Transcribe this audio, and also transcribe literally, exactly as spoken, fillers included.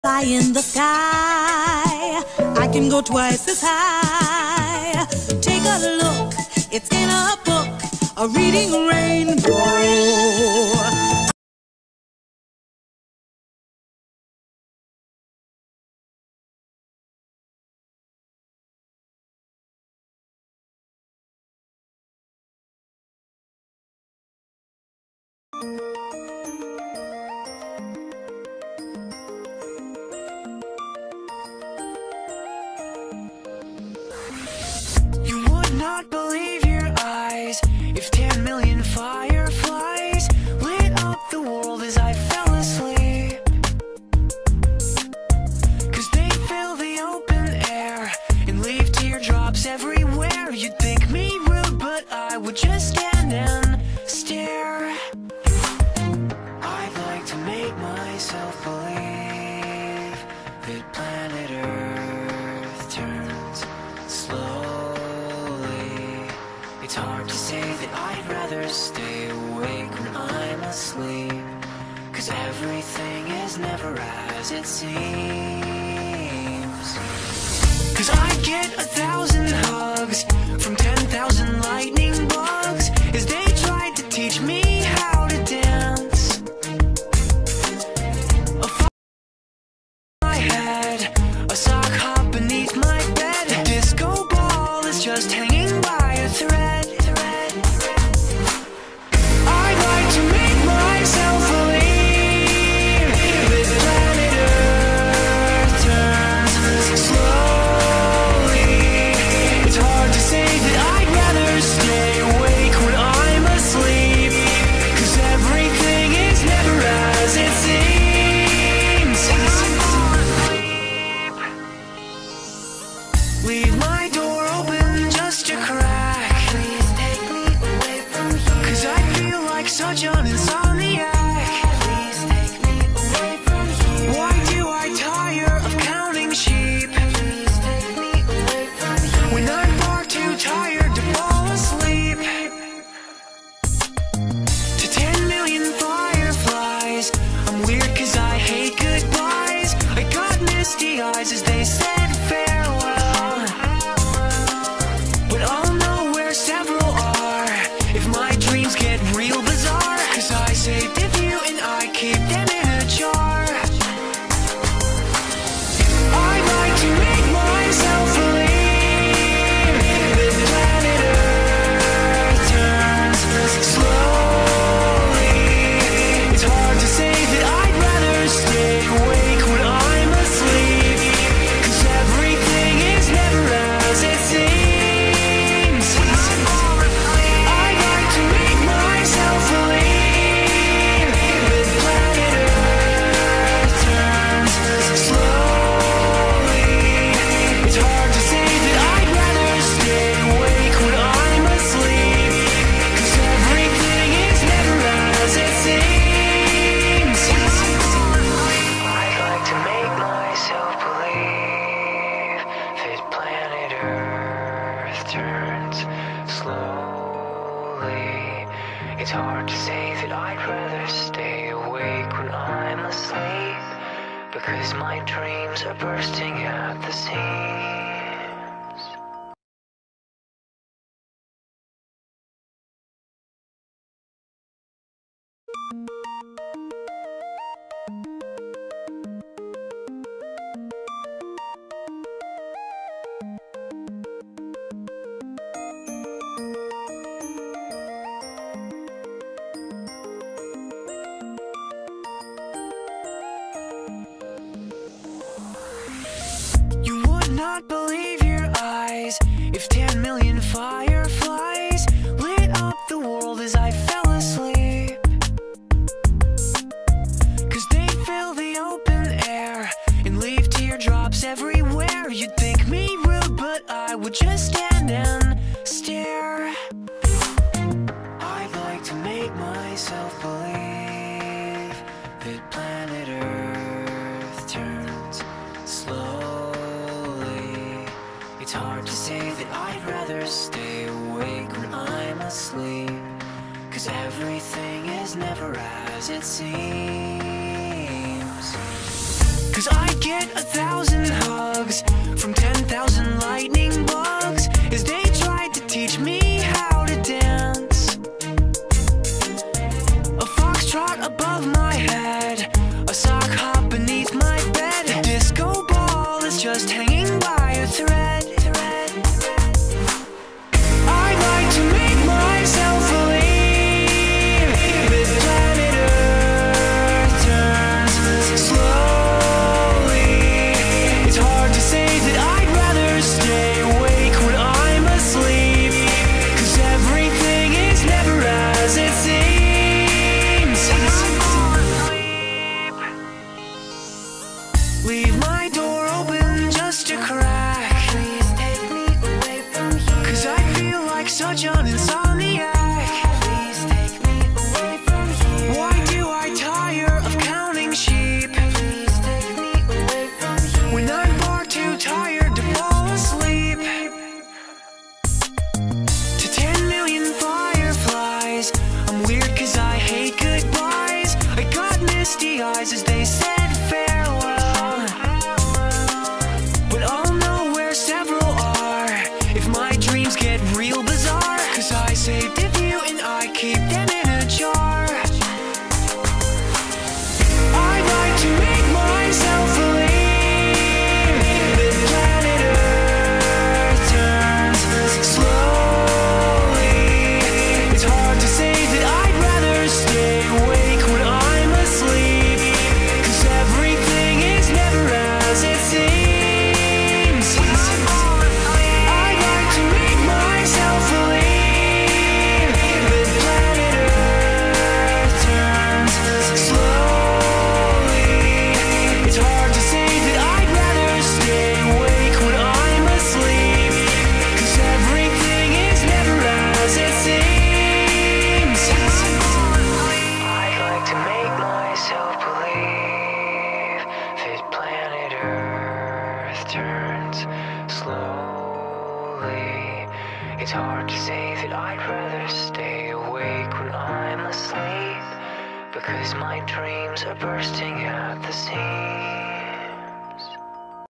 Fly in the sky, I can go twice as high. Take a look, it's in a book, a reading rainbow. You would not believe your eyes if ten million fireflies lit up the world as I fell asleep. 'Cause they fill the open air and leave teardrops everywhere. You'd think me rude, but I would just stand and stare. I'd like to make myself believe that planet Earth turns slowly. It's hard to say that I'd rather stay awake when I'm asleep, 'cause everything is never as it seems. 'Cause I get a thousand hugs from ten thousand lightning bugs as they tried to teach me how to dance. A fall on my head, a sock hop beneath my bed, a disco ball is just hanging by a thread. I'd like to make myself believe that planet Earth turns slowly. It's hard to say that I'd rather stay awake when I'm asleep, 'cause everything is never as it seems. Leave my door open just a crack. Please take me away from here, 'cause I feel like such an insomniac. Please take me away from here. Why do I tire of counting sheep? Please take me away from here, when I'm far too tired to fall asleep. To ten million fireflies, I'm weird 'cause I hate goodbyes. I got misty eyes as they said farewell, but I'll know where several are if my dreams get real bizarre, 'cause I saved a few and I keep them in a jar. I'd like to make myself believe that planet Earth turns slowly. It's hard to say that I'd rather stay awake when I'm asleep, 'cause everything is never as it seems. I'd like to make myself believe that planet Earth turns slowly. It's hard to say that I'd rather stay awake when I'm asleep, 'cause everything is never as it seems. I'd like to make myself believe that planet Earth turns slowly. It's hard to say that I'd rather stay awake when I'm asleep, because my dreams are bursting at the seams. You would not believe your eyes if ten million fireflies lit up the world as I fell asleep. 'Cause they fill the open air and leave teardrops everywhere. You'd think me rude, but I would just stand and stare. I'd like to make myself believe that planet Earth turns slowly. It's hard to say that I'd rather stay awake when I'm asleep, 'cause everything is never as it seems. 'cause I get a thousand hugs from ten thousand lightning bugs as they tried to teach me how to dance. A foxtrot above my head, a sock hop beneath my bed, a disco ball is just hanging by a thread. I'd like to make myself believe that planet Earth turns slowly. It's hard to say that I'd rather stay awake when I'm asleep, 'cause everything is never as it seems. Leave my door open just a crack. Please take me away from here, 'cause I feel like such an insomniac. Please take me away from here. Why do I tire of counting sheep? Please take me away from here, when I'm far too tired to fall asleep. To ten million fireflies, I'm weird 'cause I hate goodbyes. I got misty eyes as they said farewell, but I'll know where several are if my dreams get real bizarre, 'cause I saved a few and I keep them in a jar. I'd like to make myself believe that planet Earth turns slowly. It's hard to say that I'd rather stay awake when I'm asleep, 'cause everything is never as it seems. I'd like to make myself believe that planet Earth turns slowly. It's hard to say that I'd rather stay awake when I'm asleep, 'cause everything is never as it seems. I'd like to make myself believe that planet Earth turns slowly. It's hard to say that I'd rather stay awake when I'm asleep, because my dreams are bursting at the seams.